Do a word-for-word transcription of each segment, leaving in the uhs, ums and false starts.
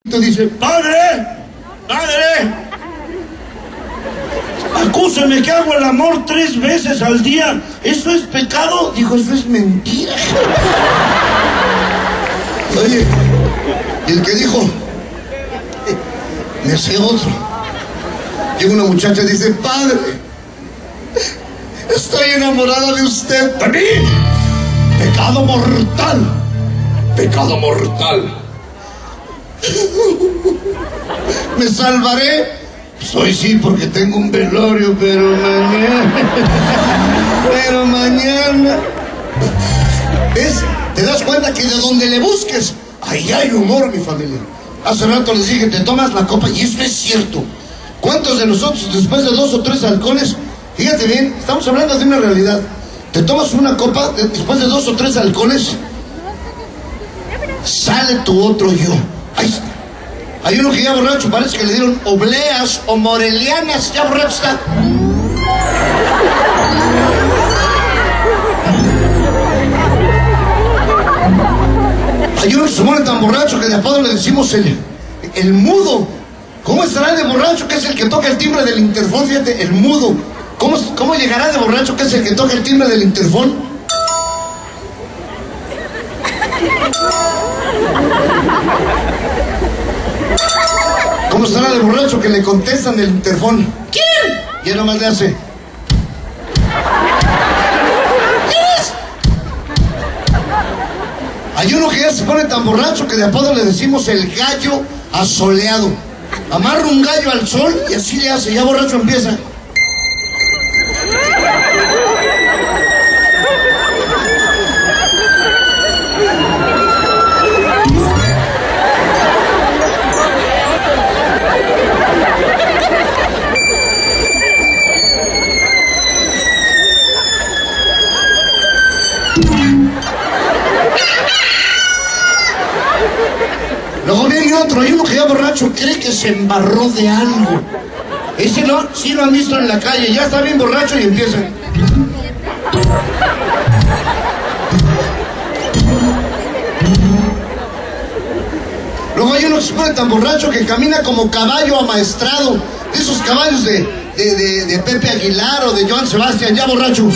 Dice, padre, padre, acúsame que hago el amor tres veces al día. ¿Eso es pecado? Dijo, eso es mentira. Oye, y el que dijo, me sé otro. Llega una muchacha y dice, padre, estoy enamorada de usted. También, pecado mortal, pecado mortal. ¿Me salvaré? Soy sí, porque tengo un velorio, pero mañana... Pero mañana... ¿Ves? ¿Te das cuenta que de donde le busques, ahí hay humor, mi familia? Hace rato les dije, te tomas la copa, y esto es cierto. ¿Cuántos de nosotros, después de dos o tres alcoholes, fíjate bien, estamos hablando de una realidad, te tomas una copa, después de dos o tres alcoholes, sale tu otro yo? Ahí está. Hay uno que ya borracho, parece que le dieron obleas o morelianas, ya borracho está. Hay uno que se muere tan borracho que de apodo le decimos el, el mudo. ¿Cómo estará de borracho que es el que toca el timbre del interfón? Fíjate, el mudo. ¿Cómo, cómo llegará de borracho que es el que toca el timbre del interfón? ¿Cómo estará de borracho que le contestan el interfón? ¿Quién? Y él nomás le hace. ¿Quién es? Hay uno que ya se pone tan borracho que de apodo le decimos el gallo asoleado. Amarra un gallo al sol y así le hace, ya borracho empieza. Luego viene otro, hay uno que ya borracho cree que se embarró de algo. Ese no, sí lo han visto en la calle, ya está bien borracho y empieza. Luego hay uno que se pone tan borracho que camina como caballo amaestrado, de esos caballos de, de, de, de Pepe Aguilar o de Joan Sebastián, ya borracho.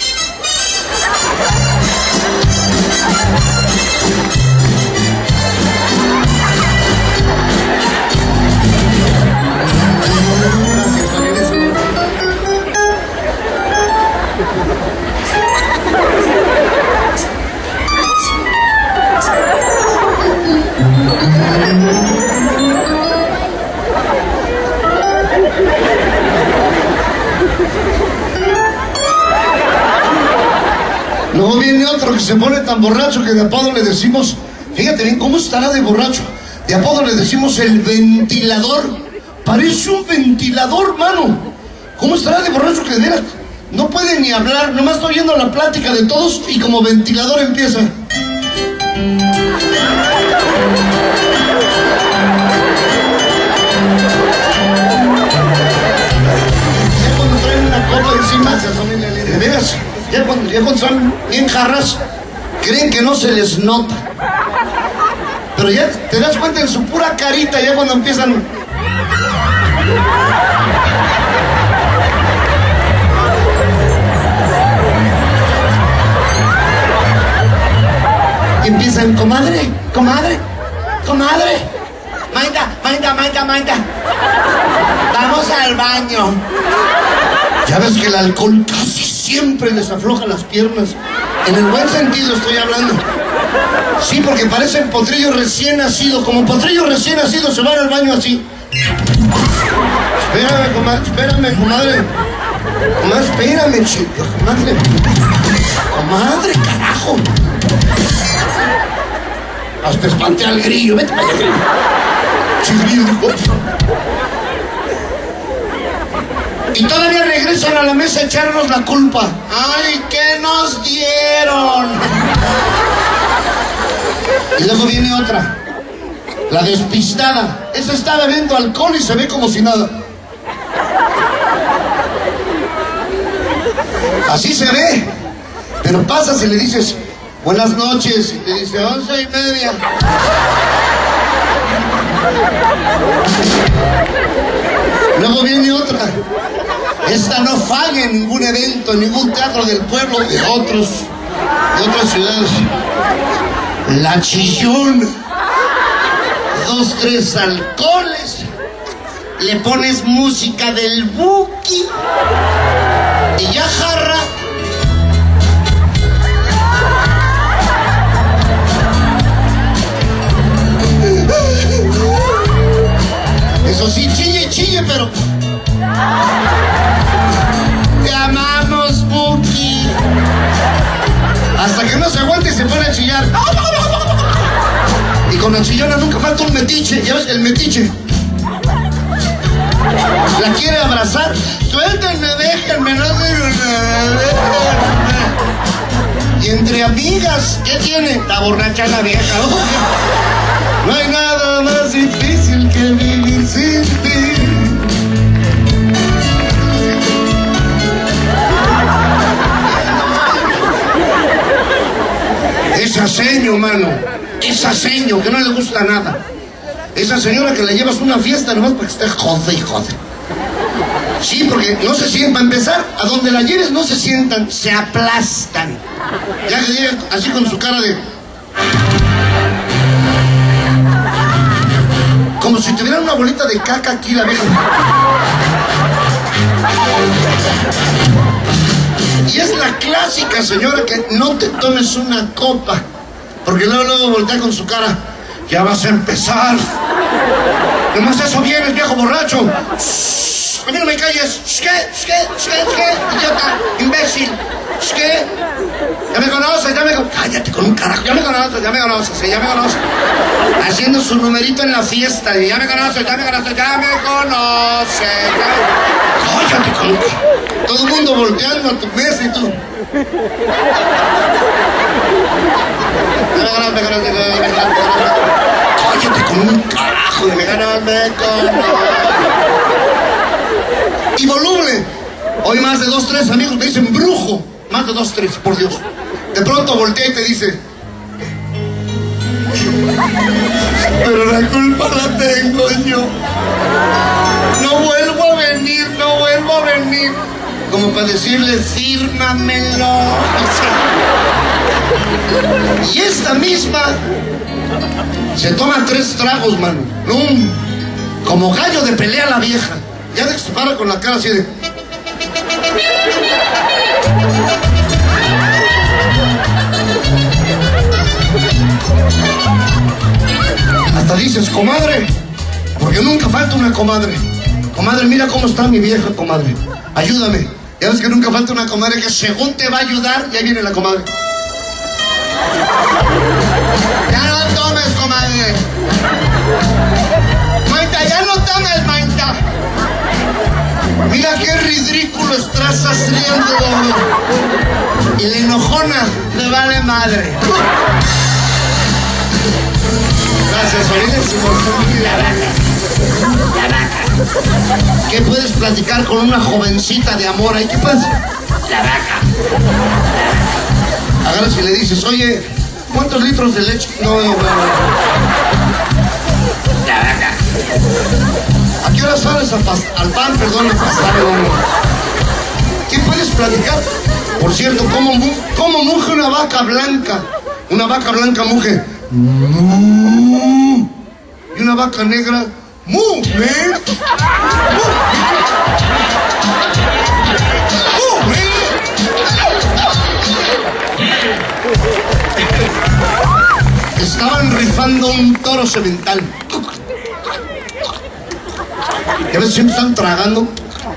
Luego viene otro que se pone tan borracho que de apodo le decimos, fíjate bien, ¿cómo estará de borracho? De apodo le decimos el ventilador. Parece un ventilador, mano. ¿Cómo estará de borracho que de veras no puede ni hablar? Nomás está oyendo la plática de todos y como ventilador empieza. Ya cuando traen una copa encima, de veras, ya cuando, ya cuando son bien jarras, creen que no se les nota. Pero ya te das cuenta en su pura carita, ya cuando empiezan. Y empiezan, comadre, comadre, comadre. Maida, Maida, Maida, Maida. Vamos al baño. Ya ves que el alcohol casi siempre les afloja las piernas. En el buen sentido estoy hablando. Sí, porque parecen potrillos recién nacidos. Como potrillos recién nacidos se van al baño así. Espérame, comadre, espérame, comadre. Comadre, espérame, chico, comadre. Comadre, carajo. Hasta espanté al grillo, vete para allá, grillo. Chigrillo, dijo. Y todavía regresan a la mesa a echarnos la culpa. ¡Ay, qué nos dieron! Y luego viene otra, la despistada. Esa está bebiendo alcohol y se ve como si nada. Así se ve. Pero pasas y le dices, buenas noches, y te dice once y media. Luego viene otra. Esta no falla en ningún evento, en ningún teatro del pueblo, de otros, de otras ciudades. La chillona. Dos, tres alcoholes. Le pones música del Buki y ya jarra. Eso sí, chille, chille, pero... Te amamos, Buki. Hasta que no se aguante y se pone a chillar. Y con la chillona nunca falta un metiche. ¿Ya ves? El metiche. La quiere abrazar. Suéltenme, déjenme, no digo nada. Y entre amigas, ¿qué tiene? La borracha la vieja. No hay nada más difícil que vivir sin ti. Esa seño, mano. Esa seño que no le gusta nada. Esa señora que le llevas a una fiesta nomás para que esté jode y jode. Sí, porque no se sientan, para empezar, a donde la lleves no se sientan, se aplastan. Ya que llegan así con su cara de... Como si tuvieran una bolita de caca aquí la vieja. Y es la clásica señora que no te tomes una copa, porque luego, luego voltea con su cara. Ya vas a empezar. Nomás eso vienes, viejo borracho. A mí no me calles. ¿Qué? ¿Qué? ¿Qué? ¿Qué? Idiota, imbécil. ¿Qué? Ya me conoces, ya me conoces. Cállate con un carajo. Ya me conoces, ya me conoces, ya me conoces. Haciendo su numerito en la fiesta. Ya me conoces, ya me conoces, ya me conoces. Ya... Cállate con un... Todo el mundo volteando a tu mesa y tú. Cállate con un carajo. Me ganas, me conoces. Y voluble. Hoy más de dos, tres amigos me dicen brujo. Más de dos, tres, por Dios. De pronto voltea y te dice: pero la culpa la tengo yo. No vuelvo a venir, no vuelvo a venir. Como para decirle, fírmamelo. Y esta misma se toma tres tragos, mano. ¡Num! Como gallo de pelea la vieja. Ya de que se para con la cara así de... Hasta dices, comadre, porque nunca falta una comadre. Comadre, mira cómo está mi vieja, comadre. Ayúdame. Ya ves que nunca falta una comadre que según te va a ayudar, ya viene la comadre. Ya no tomes, comadre. Maita, ya no tomes, Maita. Mira qué ridículo estás haciendo. Y la enojona le vale madre. Gracias, Orines. La vaca. La vaca. ¿Qué puedes platicar con una jovencita de amor ahí? ¿Qué pasa? La vaca. Agarras y le dices, oye, ¿cuántos litros de leche? No, no, no. La vaca. ¿A qué hora sales a al pan, perdón, a pasar? ¿Qué puedes platicar? Por cierto, ¿cómo, cómo muge una vaca blanca? Una vaca blanca muge. Y una vaca negra. ¡Mu! ¿Eh? Estaban rifando un toro semental. Y a veces siempre están tragando.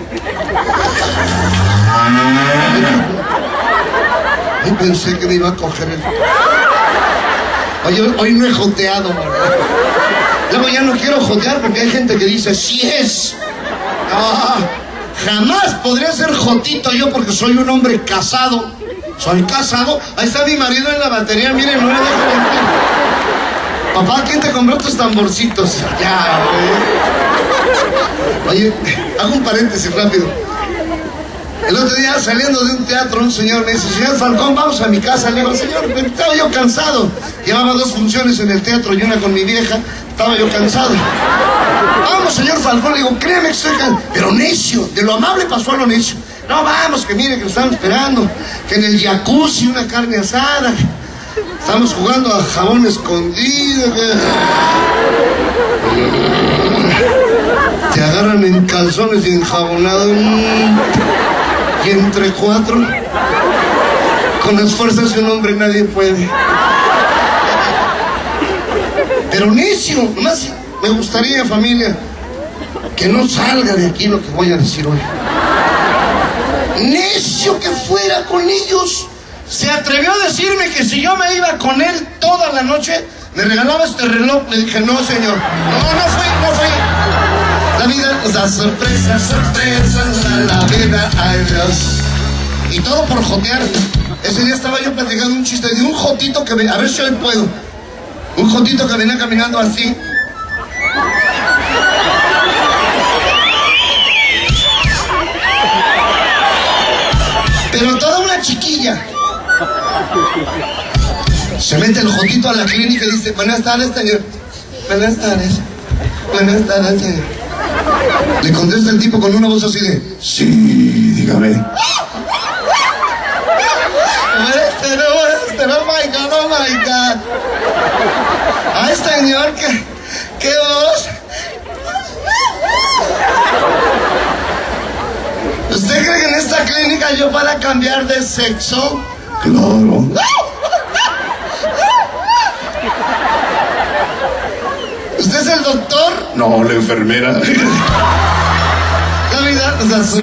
Y pensé que me iba a coger el... Oye, hoy no he joteado, ¿verdad? Luego ya no quiero jotear porque hay gente que dice, sí es. No, jamás podría ser jotito yo porque soy un hombre casado. Soy casado. Ahí está mi marido en la batería, miren, no le dejo mentir. Papá, ¿quién te compró tus tamborcitos? Ya, güey. Oye, hago un paréntesis rápido. El otro día, saliendo de un teatro, un señor me dice, señor Falcón, vamos a mi casa. Le digo, señor, estaba yo cansado. Llevaba dos funciones en el teatro y una con mi vieja. Estaba yo cansado. Vamos, señor Falcón. Le digo, créeme que estoy cansado. Pero necio, de lo amable pasó a lo necio. No, vamos, que mire que lo estamos esperando. Que en el jacuzzi una carne asada. Estamos jugando a jabón escondido. Que... Te agarran en calzones y enjabonado. Y entre cuatro, con las fuerzas de un hombre nadie puede. Pero necio, más me gustaría, familia, que no salga de aquí lo que voy a decir hoy. Necio que fuera con ellos. Se atrevió a decirme que si yo me iba con él toda la noche, me regalaba este reloj. Le dije, no, señor, no, no fui, no fui. La vida nos da sorpresas, sorpresas, la, la vida, ay Dios. Y todo por jotear. Ese día estaba yo platicando un chiste de un jotito que venía, a ver si hoy puedo. Un jotito que venía caminando así. Pero toda una chiquilla. Se mete el jotito a la clínica y dice, buenas tardes, señor. Buenas tardes. Buenas tardes, señor. Le contesta el tipo con una voz así de, sí, dígame. Este no, este no, oh my God, oh my God. Ay, señor, qué, qué voz. ¿Usted cree que en esta clínica yo para cambiar de sexo? Claro. ¿Usted es el doctor? No, la enfermera. La vida, o sea,